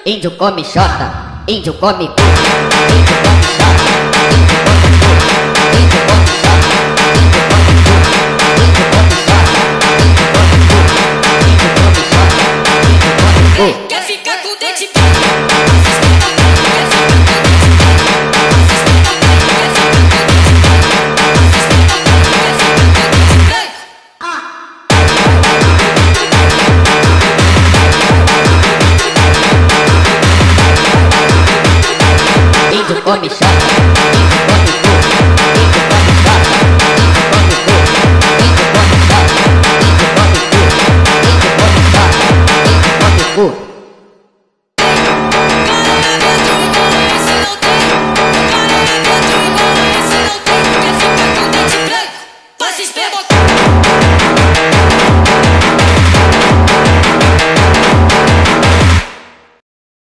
índio come xota, índio come cu, índio come xota, índio come cu, índio come xota, índio come cu, índio come xota, índio come cu. Quer ficar com o dente índio come xota.